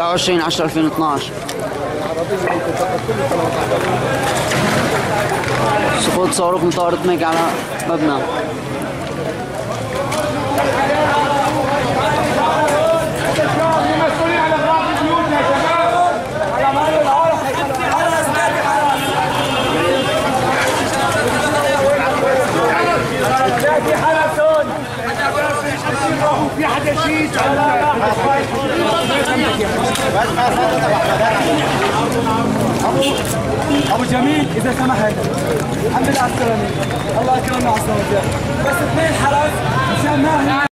27/10/2012. سقوط صاروخ من طائرة ميج على مبنى. في حدا شيء ابو جميل اذا سمحت. الحمد لله على السلامه. الله يكرمنا على السلامه. بس اثنين حرس مشان ما